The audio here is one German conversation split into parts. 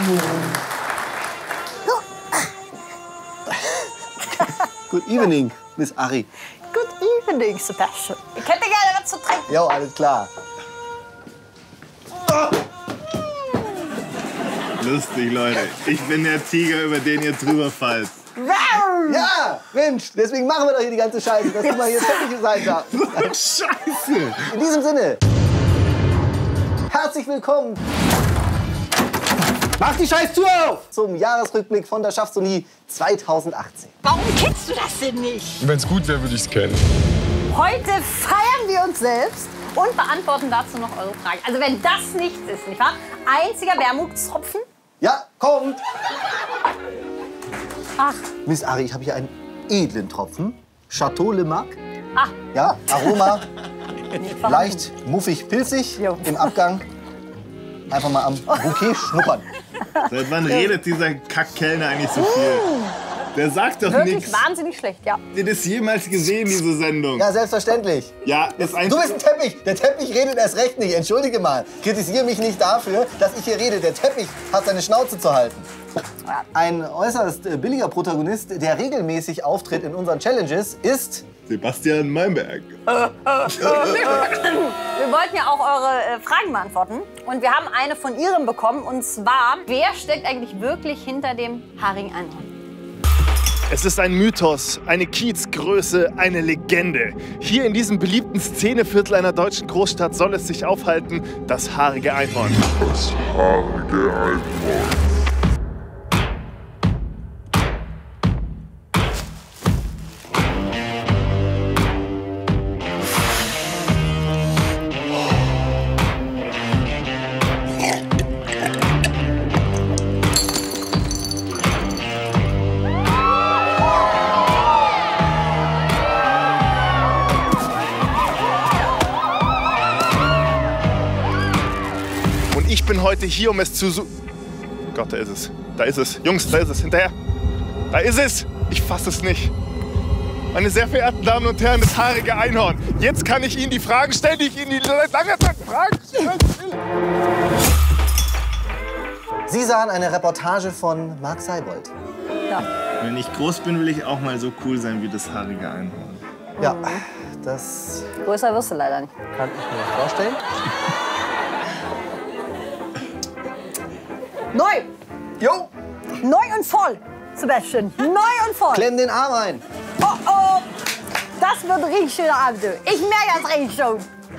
Good evening, Miss Ari. Good evening, Sebastian. Ich hätte gerne was zu trinken. Jo, alles klar. Lustig, Leute. Ich bin der Tiger, über den ihr drüber fallt. Ja, Mensch, deswegen machen wir doch hier die ganze Scheiße, dass du mal hier Teppiche sein darfst. Scheiße. In diesem Sinne, herzlich willkommen. Mach die scheiß Tür auf! Zum Jahresrückblick von der Schaffsonie 2018. Warum kennst du das denn nicht? Wenn's gut wäre, würde ich's kennen. Heute feiern wir uns selbst und beantworten dazu noch eure Fragen. Also wenn das nichts ist, nicht wahr? Einziger Wermutstropfen. Ja, kommt! Ach, Miss Ari, ich habe hier einen edlen Tropfen. Chateau Le Marc. ah, Ja, Aroma nicht verraten. leicht muffig-pilzig Jo. im Abgang. Einfach mal am Bouquet schnuppern. Seit wann redet dieser Kackkellner eigentlich so viel? Der sagt doch Wirklich nichts. wahnsinnig schlecht, ja. Habt ihr das jemals gesehen, diese Sendung? Ja, selbstverständlich. Ja, ist ein... Du bist ein Teppich. Der Teppich redet erst recht nicht. Entschuldige mal. Kritisiere mich nicht dafür, dass ich hier rede. Der Teppich hat seine Schnauze zu halten. Ein äußerst billiger Protagonist, der regelmäßig auftritt in unseren Challenges, ist... Sebastian Meinberg. Wir wollten ja auch eure Fragen beantworten. Und wir haben eine von Ihrem bekommen. Und zwar, wer steckt eigentlich wirklich hinter dem haarigen Einhorn? Es ist ein Mythos, eine Kiezgröße, eine Legende. Hier in diesem beliebten Szeneviertel einer deutschen Großstadt soll es sich aufhalten, das haarige Einhorn. Das haarige Einhorn. Ich bin heute hier, um es zu Gott, da ist es. Da ist es. Jungs, da ist es. Hinterher. Da ist es. Ich fasse es nicht. Meine sehr verehrten Damen und Herren, das haarige Einhorn. Jetzt kann ich Ihnen die Fragen stellen, die ich Ihnen die lange Zeit fragen will. Sie sahen eine Reportage von Marc Seibold. Ja. Wenn ich groß bin, will ich auch mal so cool sein wie das haarige Einhorn. Ja, das Größer wirst du leider nicht. kann ich mir vorstellen. Neu! Jo, Neu und voll, Sebastian. Neu und voll. klemm den Arm ein. Oh, oh. Das wird ein richtig schöner Abend. Ich merke das richtig schon.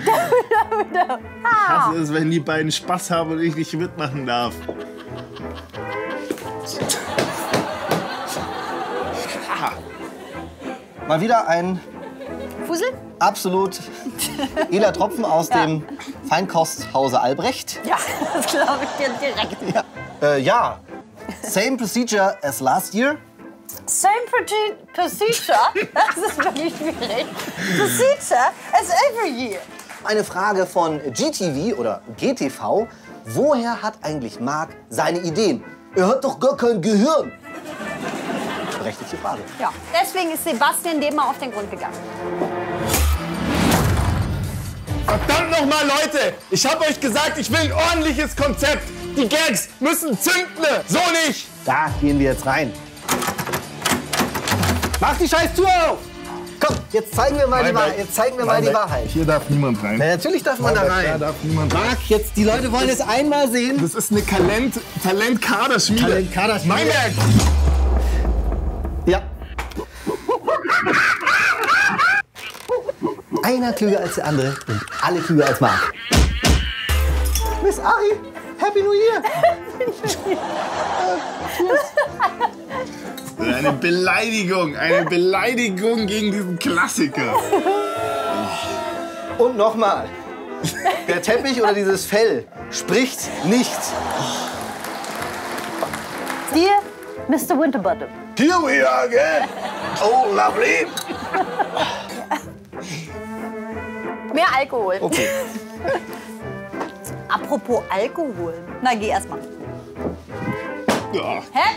Ah. Das ist, wenn die beiden Spaß haben und ich nicht mitmachen darf. Mal wieder ein Fusel? absolut edler Tropfen aus dem Feinkosthause Albrecht. Ja, das glaube ich dir direkt. Ja, same procedure as last year. Same procedure? Das ist wirklich schwierig. Procedure as every year. Eine Frage von GTV oder GTV. Woher hat eigentlich Marc seine Ideen? Er hat doch gar kein Gehirn. Berechtigte Frage. Ja, deswegen ist Sebastian dem mal auf den Grund gegangen. Verdammt nochmal, Leute! Ich habe euch gesagt, ich will ein ordentliches Konzept. Die Gags müssen zünden. So nicht! Da gehen wir jetzt rein. Mach die scheiß Tür auf! Komm, jetzt zeigen wir mal die Wahrheit. Jetzt zeigen wir mal die Wahrheit. Hier darf niemand rein. Na, natürlich darf man da Da rein. darf niemand rein. Marc, jetzt, die Leute wollen es einmal sehen. Das ist eine Talentkaderschmiede. Talentkaderschmiede. Meinberg! Ja. Einer klüger als der andere und alle klüger als Marc. Miss Ari, Happy New Year! Eine Beleidigung gegen diesen Klassiker. Und nochmal. Der Teppich oder dieses Fell spricht nicht. Dear Mr. Winterbottom. Here we are again. Oh, lovely. Mehr Alkohol. Okay. Apropos Alkohol. Na, geh erst mal. Ja. Hä?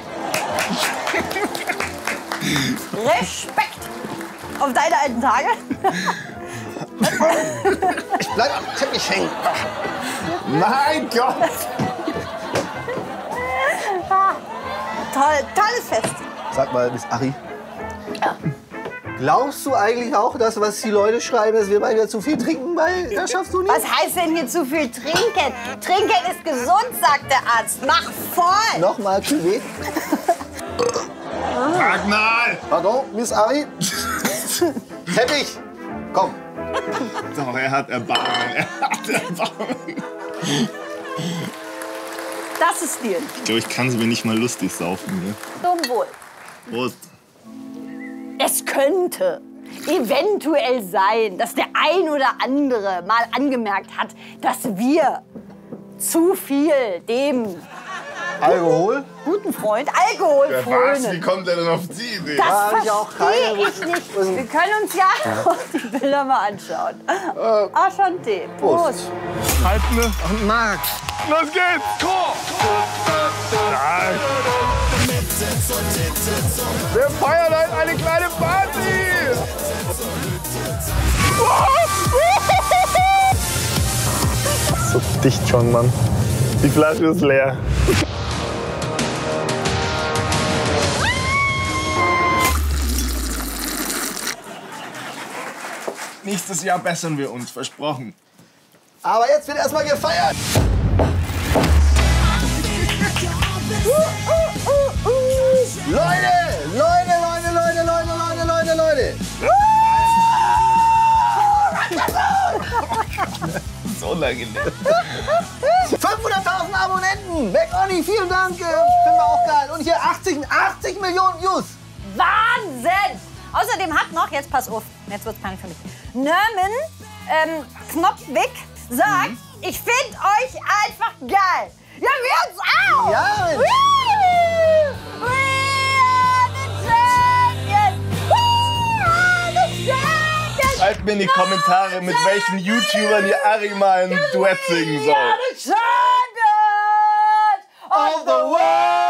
Respekt auf deine alten Tage. Ich bleib am Teppich hängen. Mein Gott! Toll, tolles Fest. Sag mal, Miss Ari. Ja. Glaubst du eigentlich auch, dass was die Leute schreiben, dass wir beide zu viel trinken? Weil das schaffst du nicht. Was heißt denn hier zu viel trinken? Trinken ist gesund, sagt der Arzt. Mach voll. Nochmal Cuvée. Ragnar! Pardon, Miss Ari. Teppich. Komm. Doch, er hat Erbarmen. Er hat Erbarmen. Das ist Stil. Ich glaube, ich kann es mir nicht mal lustig saufen. Ne? Zum Wohl. Prost. Es könnte eventuell sein, dass der ein oder andere mal angemerkt hat, dass wir zu viel dem Alkohol? guten Freund Alkohol Was? Wie frönen. kommt er denn auf die Idee? Das hab ich auch verstehe keine- ich nicht. Wir können uns ja auch die Bilder mal anschauen. Enchanté. Prost. Halten Und Marc. Los geht's! Nein. Wir feiern halt eine kleine Party! So dicht schon, Mann. Die Flasche ist leer. Nächstes Jahr bessern wir uns, versprochen. Aber jetzt wird erstmal gefeiert. Leute, Leute, Leute, Leute, Leute, Leute, Leute, Leute. So unangenehm. 500.000 Abonnenten. Weg, Olli, vielen Dank. Finden wir auch geil. Und hier 80 Millionen Views. Wahnsinn! Außerdem hat noch, jetzt pass auf, jetzt wird's peinlich für mich, Nermin Knopfwig sagt, ich finde euch einfach geil. Ja, wir uns auch! Ja, Mensch. We are the champions! We are the champions! Schreibt mir in die Kommentare, mit welchen YouTubern ihr Ari mal ein Duett singen We soll. are the champions of the world!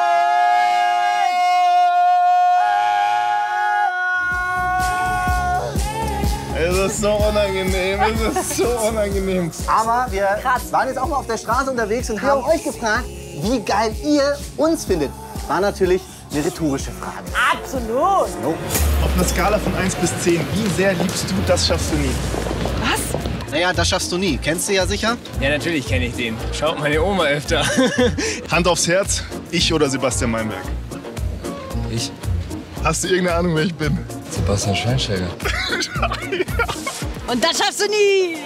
Es ist so unangenehm, es ist so unangenehm. Aber wir Krass. waren jetzt auch mal auf der Straße unterwegs und haben euch gefragt, wie geil ihr uns findet. War natürlich eine rhetorische Frage. Absolut! Auf einer Skala von 1 bis 10, wie sehr liebst du, das schaffst du nie? Naja, das schaffst du nie. Kennst du ja sicher? Ja, natürlich kenne ich den. Schaut meine Oma öfter. Hand aufs Herz, ich oder Sebastian Meinberg? Ich? Hast du irgendeine Ahnung, wer ich bin? Sebastian Schweinsteiger. Und das schaffst du nie!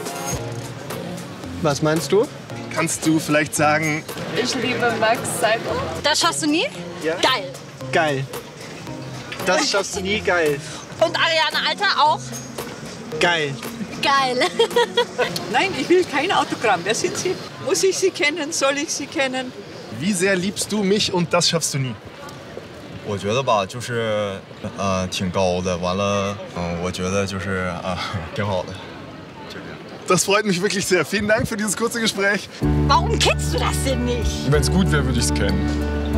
Was meinst du? Kannst du vielleicht sagen, Ich liebe Max Seibel. Das schaffst du nie? Ja. Geil! Geil. Das schaffst du nie. Geil. Und Ariane Alter auch? Geil. Geil! Nein, ich will kein Autogramm. Wer sind Sie? Muss ich Sie kennen? Soll ich Sie kennen? wie sehr liebst du mich und das schaffst du nie? 我觉得吧，就是挺高的，完了，我觉得就是挺好的。 Das freut mich wirklich sehr. Vielen Dank für dieses kurze Gespräch. Warum kennst du das denn nicht? Wenn es gut wäre, würde ich es kennen.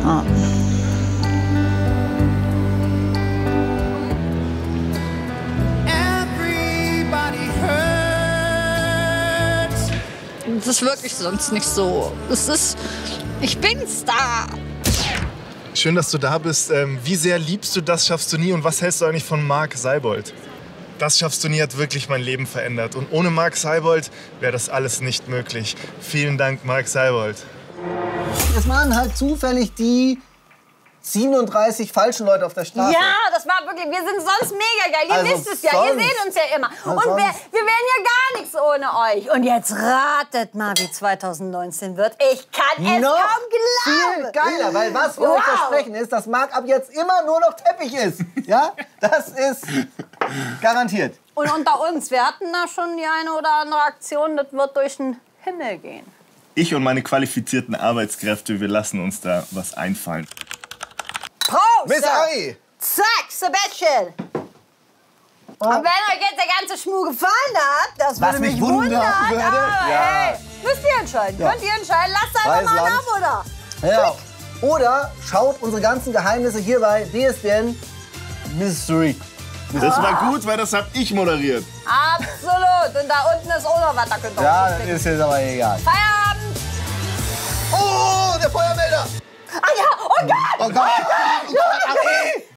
Das ist wirklich sonst nicht so. Das ist, ich bin's da. Schön, dass du da bist. Wie sehr liebst du das schaffst du nie und was hältst du eigentlich von Marc Seibold? Das schaffst du nie hat wirklich mein Leben verändert. Und ohne Marc Seibold wäre das alles nicht möglich. Vielen Dank, Marc Seibold. Es waren halt zufällig die 37 falschen Leute auf der Straße. Ja, das war wirklich, wir sind sonst mega geil. Ihr Also wisst es ja, ihr sonst- seht uns ja immer. Und sonst- wir wären ja gar nichts ohne euch. Und jetzt ratet mal, wie 2019 wird. Ich kann es Noch kaum viel glauben. geiler, weil was wir euch Wow. versprechen ist, dass Marc ab jetzt immer nur noch Teppich ist. Ja, das ist garantiert. Und unter uns, wir hatten da schon die eine oder andere Aktion, das wird durch den Himmel gehen. Ich und meine qualifizierten Arbeitskräfte, wir lassen uns da was einfallen. Prost! Miss Ari! Zack, Sebastian! Und wenn euch jetzt der ganze Schmuh gefallen hat, das Was würde mich mich wundern wundern. würde. Aber Ja. hey, müsst ihr entscheiden. Ja. Könnt ihr entscheiden. Lasst einfach Freies mal ein Land. Abo da. Ja. Oder schaut unsere ganzen Geheimnisse hier bei DSDN Mystery. Das war gut, weil das hab ich moderiert. Absolut. Und da unten ist auch noch was, da könnt ihr Ja, auch das klicken. ist jetzt aber egal. Feierabend! Oh, der Feuermelder! Ah ja, Oh Gott! Oh Gott! Oh Gott!